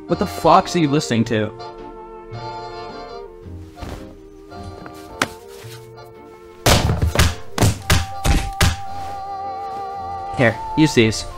What the fuck are you listening to? Here, use these.